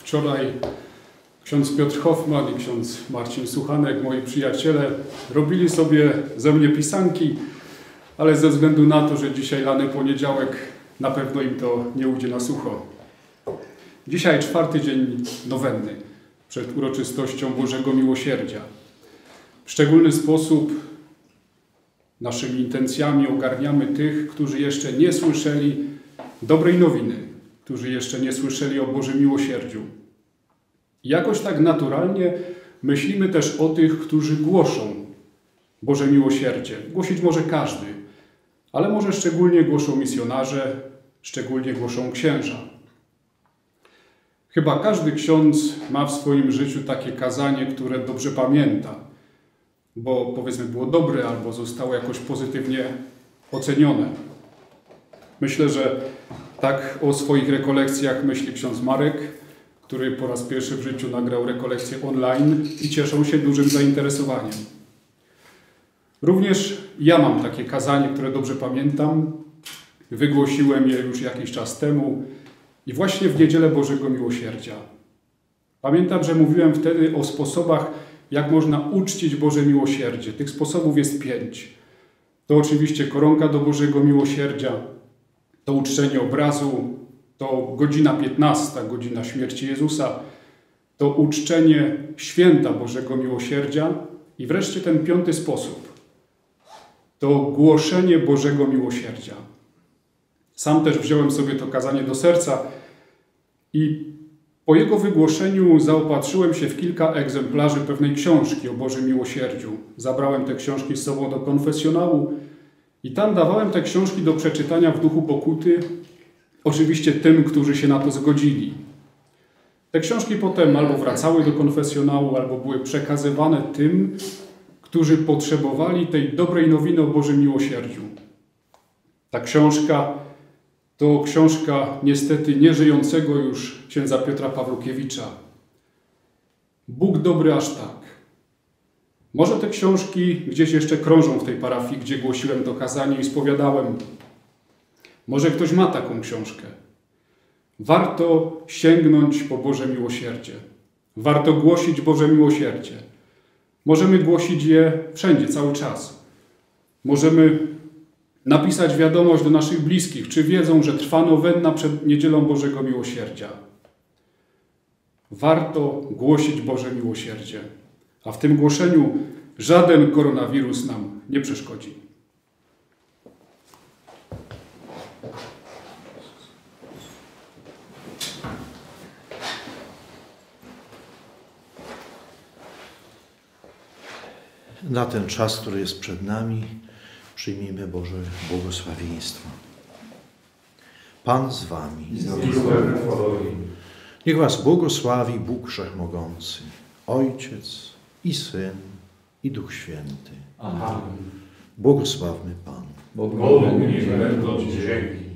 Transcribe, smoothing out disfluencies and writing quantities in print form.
Wczoraj ksiądz Piotr Hoffman i ksiądz Marcin Suchanek, moi przyjaciele, robili sobie ze mnie pisanki, ale ze względu na to, że dzisiaj lany poniedziałek, na pewno im to nie ujdzie na sucho. Dzisiaj 4. dzień nowenny, przed uroczystością Bożego Miłosierdzia. W szczególny sposób naszymi intencjami ogarniamy tych, którzy jeszcze nie słyszeli dobrej nowiny, którzy jeszcze nie słyszeli o Bożym Miłosierdziu. I jakoś tak naturalnie myślimy też o tych, którzy głoszą Boże Miłosierdzie. Głosić może każdy, ale może szczególnie głoszą misjonarze, szczególnie głoszą księża. Chyba każdy ksiądz ma w swoim życiu takie kazanie, które dobrze pamięta, bo powiedzmy było dobre albo zostało jakoś pozytywnie ocenione. Myślę, że tak o swoich rekolekcjach myśli ksiądz Marek, który po raz pierwszy w życiu nagrał rekolekcję online i cieszą się dużym zainteresowaniem. Również ja mam takie kazanie, które dobrze pamiętam. Wygłosiłem je już jakiś czas temu i właśnie w Niedzielę Bożego Miłosierdzia. Pamiętam, że mówiłem wtedy o sposobach, jak można uczcić Boże Miłosierdzie. Tych sposobów jest 5. To oczywiście koronka do Bożego Miłosierdzia, to uczczenie obrazu, to godzina 15, godzina śmierci Jezusa, to uczczenie święta Bożego Miłosierdzia i wreszcie ten 5. sposób, to głoszenie Bożego Miłosierdzia. Sam też wziąłem sobie to kazanie do serca i po jego wygłoszeniu zaopatrzyłem się w kilka egzemplarzy pewnej książki o Bożym Miłosierdziu. Zabrałem te książki z sobą do konfesjonału i tam dawałem te książki do przeczytania w duchu pokuty, oczywiście tym, którzy się na to zgodzili. Te książki potem albo wracały do konfesjonału, albo były przekazywane tym, którzy potrzebowali tej dobrej nowiny o Bożym Miłosierdziu. Ta książka to książka niestety nieżyjącego już księdza Piotra Pawlukiewicza. Bóg dobry aż tak. Może te książki gdzieś jeszcze krążą w tej parafii, gdzie głosiłem to kazanie i spowiadałem. Może ktoś ma taką książkę. Warto sięgnąć po Boże Miłosierdzie. Warto głosić Boże Miłosierdzie. Możemy głosić je wszędzie, cały czas. Możemy napisać wiadomość do naszych bliskich, czy wiedzą, że trwa nowenna przed Niedzielą Bożego Miłosierdzia. Warto głosić Boże Miłosierdzie, a w tym głoszeniu żaden koronawirus nam nie przeszkodzi. Na ten czas, który jest przed nami, przyjmijmy Boże błogosławieństwo. Pan z wami. Niech was błogosławi Bóg Wszechmogący, Ojciec i Syn i Duch Święty. Amen. Błogosławmy Pana. Bogu niech będą dzięki.